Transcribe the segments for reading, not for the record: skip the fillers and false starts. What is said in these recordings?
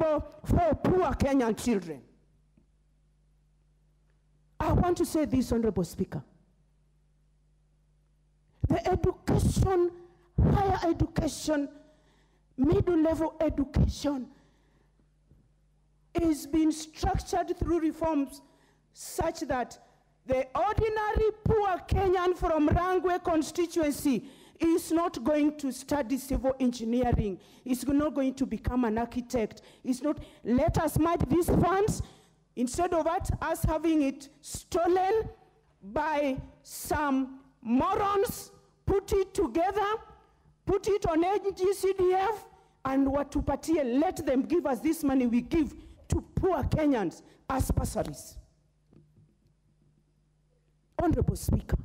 table for poor Kenyan children. I want to say this, Honorable Speaker. The education, higher education, middle-level education is being structured through reforms such that the ordinary poor Kenyan from Rangwe constituency is not going to study civil engineering. Is not going to become an architect. It's not, let us match these funds instead of us having it stolen by some morons, put it together, put it on NGCDF, and watupatie, let them give us this money we give to poor Kenyans as bursaries. Honorable Speaker,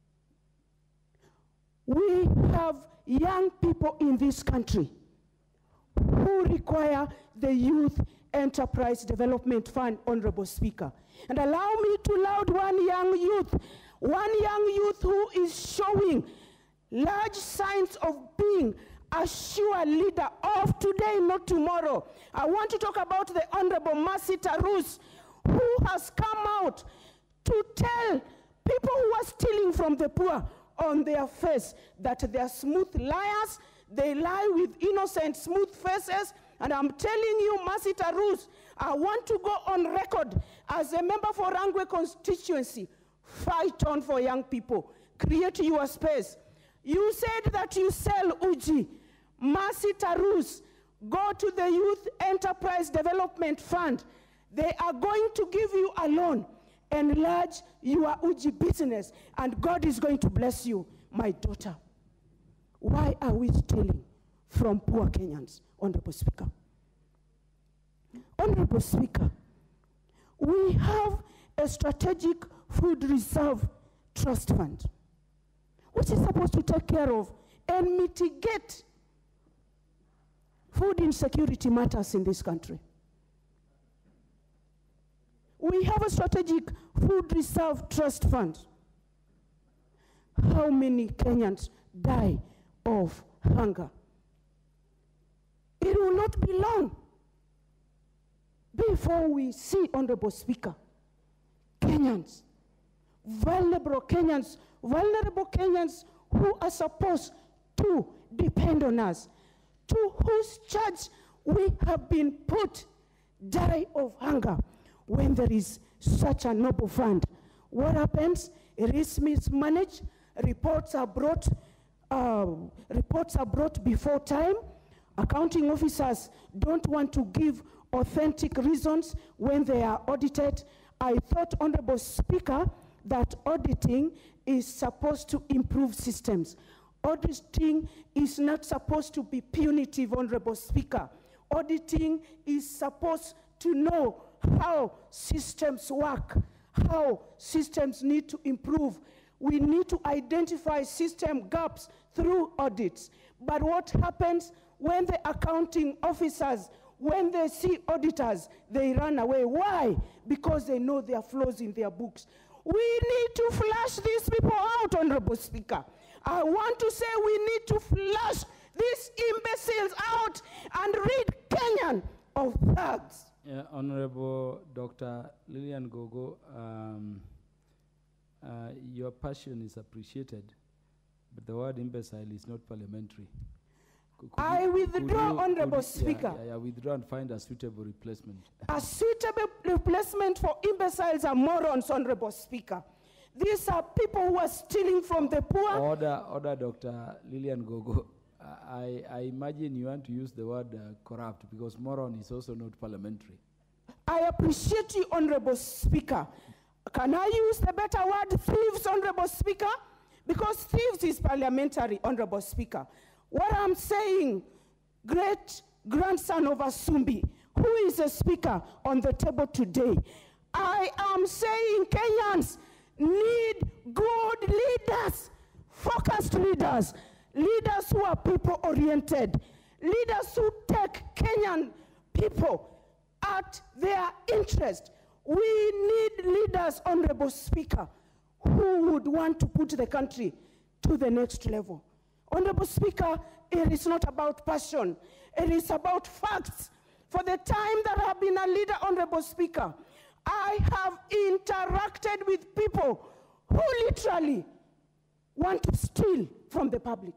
we have young people in this country who require the Youth Enterprise Development Fund, Honorable Speaker. And allow me to laud one young youth who is showing large signs of being a sure leader of today, not tomorrow. I want to talk about the Honorable Mercy Tarus, who has come out to tell people who are stealing from the poor on their face that they are smooth liars. They lie with innocent, smooth faces. And I'm telling you, Mercy Tarus, I want to go on record as a member for Rangwe constituency. Fight on for young people. Create your space. You said that you sell Uji. Mercy Tarus, go to the Youth Enterprise Development Fund. They are going to give you a loan. Enlarge your Uji business, and God is going to bless you, my daughter. Why are we stealing from poor Kenyans, Honorable Speaker? Honorable Speaker, we have a strategic food reserve trust fund, which is supposed to take care of and mitigate food insecurity matters in this country. We have a strategic food reserve trust fund. How many Kenyans die of hunger? It will not be long before we see, Honorable Speaker, Kenyans, vulnerable Kenyans who are supposed to depend on us, to whose charge we have been put, die of hunger. When there is such a noble fund, what happens? It is mismanaged. Reports are brought before time. Accounting officers don't want to give authentic reasons when they are audited. I thought, Honorable Speaker, that auditing is supposed to improve systems. Auditing is not supposed to be punitive, Honorable Speaker. Auditing is supposed to know how systems work, how systems need to improve. We need to identify system gaps through audits. But what happens when the accounting officers, when they see auditors, they run away? Why? Because they know there are flaws in their books. We need to flush these people out, Honorable Speaker. I want to say we need to flush these imbeciles out and rid Kenyan of thugs. Yeah, Honorable Dr. Lillian Gogo, your passion is appreciated, but the word imbecile is not parliamentary. I withdraw, Honorable Speaker. Yeah, withdraw and find a suitable replacement. A suitable replacement for imbeciles and morons, Honorable Speaker. These are people who are stealing from the poor. Order, Dr. Lillian Gogo. I imagine you want to use the word corrupt, because moron is also not parliamentary. I appreciate you, Honorable Speaker. Can I use the better word, thieves, Honorable Speaker? Because thieves is parliamentary, Honorable Speaker. What I'm saying, great grandson of Asumbi, who is a speaker on the table today, I am saying Kenyans need good leaders, focused leaders, leaders who are people-oriented, leaders who take Kenyan people at their interest. We need leaders, Honorable Speaker, who would want to put the country to the next level. Honorable Speaker, it is not about passion. It is about facts. For the time that I have been a leader, Honorable Speaker, I have interacted with people who literally want to steal from the public.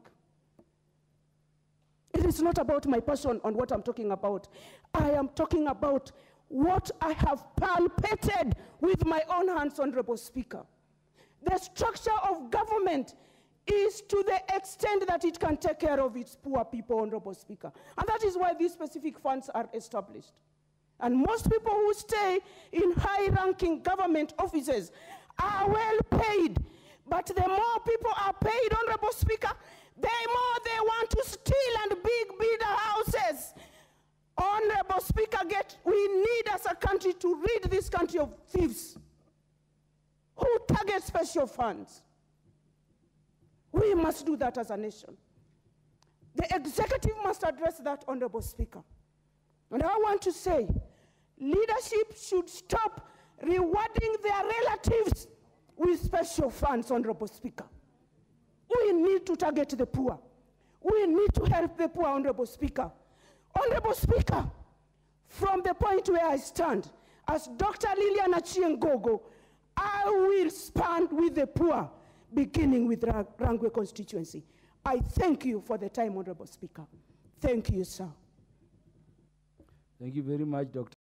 It is not about my person on what I'm talking about. I am talking about what I have palpated with my own hands, Honorable Speaker. The structure of government is to the extent that it can take care of its poor people, Honorable Speaker. And that is why these specific funds are established. And most people who stay in high-ranking government offices are well paid. But the more people are paid, Honorable Speaker, the more they want to steal and build houses. Honorable Speaker, we need as a country to rid this country of thieves who target special funds. We must do that as a nation. The executive must address that, Honorable Speaker. And I want to say, leadership should stop rewarding their relatives with special funds, Honorable Speaker. We need to target the poor. We need to help the poor, Honorable Speaker. Honorable Speaker, from the point where I stand, as Dr. Lillian Achieng Gogo, I will stand with the poor, beginning with Rangwe constituency. I thank you for the time, Honorable Speaker. Thank you, sir. Thank you very much, Dr.